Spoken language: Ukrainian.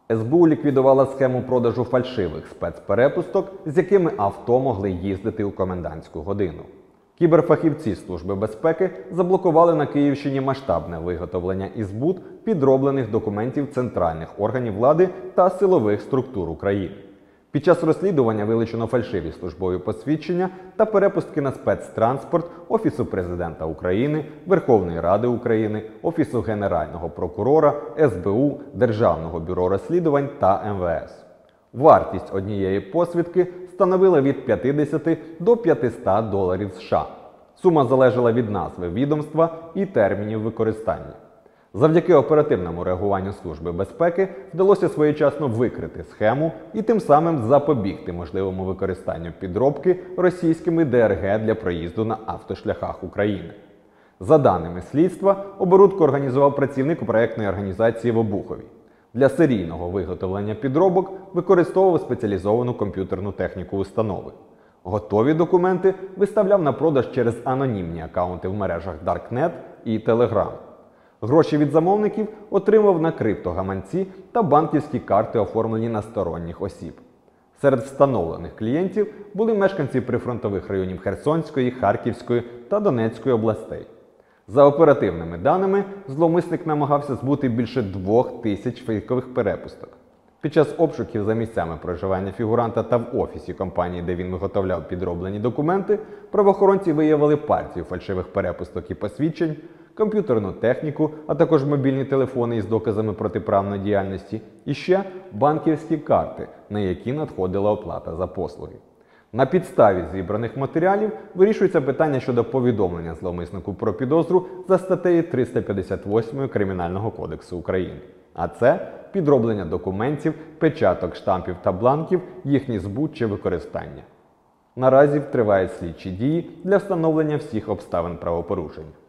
СБУ ліквідувала схему продажу фальшивих спецперепусток, з якими авто могли їздити у комендантську годину. Кіберфахівці Служби безпеки заблокували на Київщині масштабне виготовлення і збут підроблених документів центральних органів влади та силових структур України. Під час розслідування вилучено фальшиві службові посвідчення та перепустки на спецтранспорт Офісу Президента України, Верховної Ради України, Офісу Генерального прокурора, СБУ, Державного бюро розслідувань та МВС. Вартість однієї посвідки становила від 50 до 500 доларів США. Сума залежала від назви відомства і термінів використання. Завдяки оперативному реагуванню Служби безпеки вдалося своєчасно викрити схему і тим самим запобігти можливому використанню підробки російськими ДРГ для проїзду на автошляхах України. За даними слідства, оборудку організував працівник проєктної організації в Обухові. Для серійного виготовлення підробок використовував спеціалізовану комп'ютерну техніку установи. Готові документи виставляв на продаж через анонімні акаунти в мережах Darknet і Telegram. Гроші від замовників отримав на криптогаманці та банківські карти, оформлені на сторонніх осіб. Серед встановлених клієнтів були мешканці прифронтових районів Херсонської, Харківської та Донецької областей. За оперативними даними, зловмисник намагався збути більше 2000 фейкових перепусток. Під час обшуків за місцями проживання фігуранта та в офісі компанії, де він виготовляв підроблені документи, правоохоронці виявили партію фальшивих перепусток і посвідчень, комп'ютерну техніку, а також мобільні телефони із доказами протиправної діяльності і ще банківські карти, на які надходила оплата за послуги. На підставі зібраних матеріалів вирішується питання щодо повідомлення зловмиснику про підозру за статтею 358 Кримінального кодексу України. А це підроблення документів, печаток, штампів та бланків, їхній збут чи використання. Наразі тривають слідчі дії для встановлення всіх обставин правопорушень.